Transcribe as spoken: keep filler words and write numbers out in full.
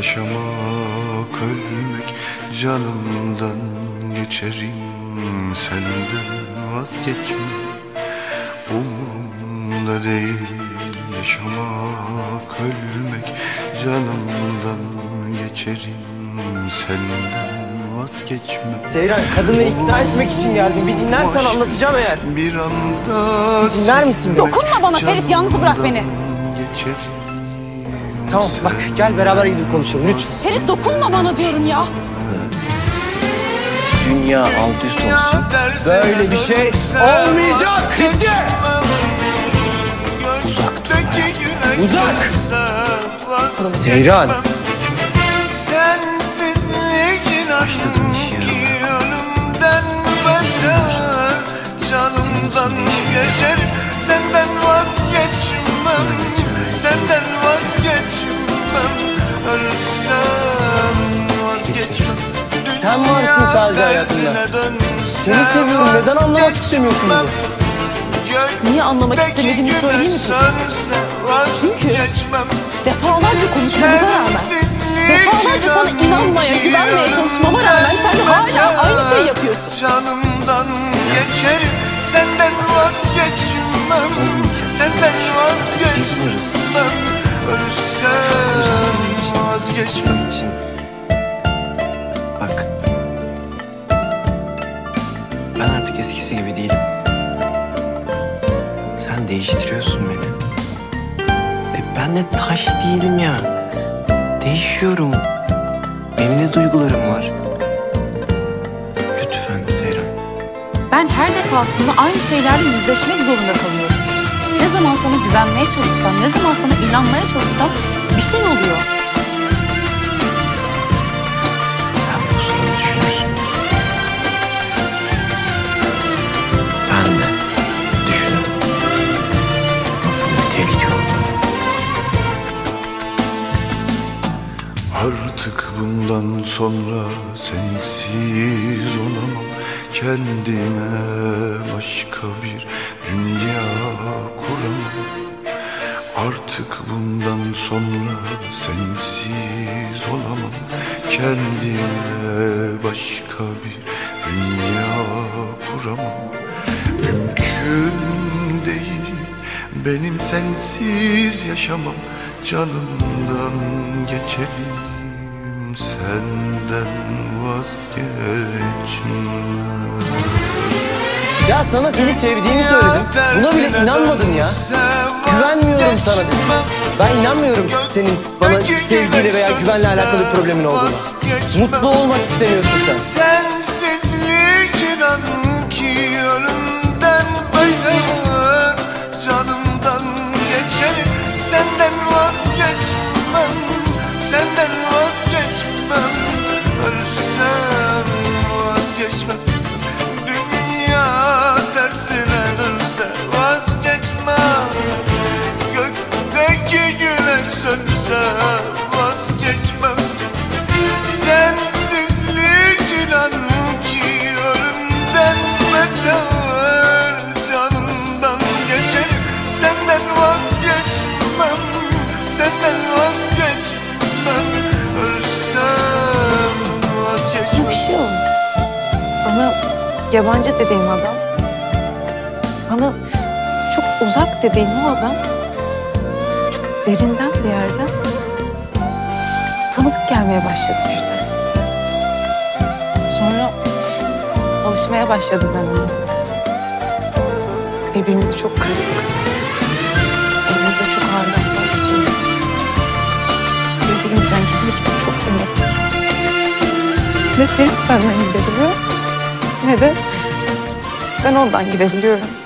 Yaşamak, ölmek, canımdan geçerim, senden vazgeçmem. Umurumda değil, yaşamak, ölmek, canımdan geçerim, senden vazgeçmem. Seyran, kadını ikna etmek için geldim. Bir dinlersen anlatacağım eğer. Bir anda bir dinler misin? Dokunma bana Ferit, yalnız bırak beni. Geçerim. Tamam bak, gel beraber gidip konuşalım lütfen. Ferit, dokunma bana diyorum ya. Dünya alt üst olsun. Böyle bir şey olmayacak. Bitti. Uzak dur. Uzak. Seyran. Başladım işi yanımdan beter, canımdan geçerim, senden vazgeçmem, senden vazgeçmem, ölsem vazgeçmem. Sen varsın sadece hayatımda. Seni seviyorum, neden anlamak istemiyorsun bunu? Niye anlamak istemediğimi söyleyeyim mi? Çünkü defalarca konuşmamıza rağmen, defalarca sana inanmaya, güvenmeye çalışmama rağmen sen de hala aynı şeyi yapıyorsun. Canımdan geçerim, senden vazgeçmem, senden vazgeçmem, ölsem vazgeçmem. Bak, ben artık eskisi gibi değilim. Sen değiştiriyorsun beni. E ben de taş değilim ya. Değişiyorum. Benim de duygularım var. Lütfen Seyran. Ben her defasında aynı şeylerle yüzleşmek zorunda kalıyorum. Ne zaman sana güvenmeye çalışsam, ne zaman sana inanmaya çalışsam bir şey oluyor. Sen bu sırada düşünürsün. Ben de düşünürüm. Nasıl bir tehlike oldu? Artık bundan sonra sensiz olamam, kendime başka bir dünya kuramam. Artık bundan sonra sensiz olamam, kendime başka bir dünya kuramam. Mümkün değil benim sensiz yaşamam, canımdan geçerim, senden vazgeçmem. Ya sana seni sevdiğini söyledim. Buna bile inanmadın ya. Güvenmiyorum sana dedim. Ben inanmıyorum senin bana sevgiyle veya güvenle alakalı bir problemin olduğuna. Mutlu olmak istemiyorsun sen. Sensizlik inan ki ölümden beter, canımdan geçerim, senden vazgeçmem, senden vazgeçmem, ölsem vazgeçmem. Dünya tersine dönse vazgeçmem, gökteki güneş sönse vazgeçmem. Sensizlik inan ki ölümden beter, canımdan geçerim, senden vazgeçmem, senden vazgeçmem, ölsem vazgeçmem. Bir şey oldu. Bana yabancı dediğim adam, bana çok uzak dediğim o adam, çok derinden bir yerden tanıdık gelmeye başladı birden. Sonra alışmaya başladım ben ona. Birbirimizi çok kırdık. Birbirimize çok ağır laflar söyledik. Birbirimizden gitmek için çok umutluyduk. Ne Ferit benden gidebiliyor, ne de ben ondan gidebiliyorum.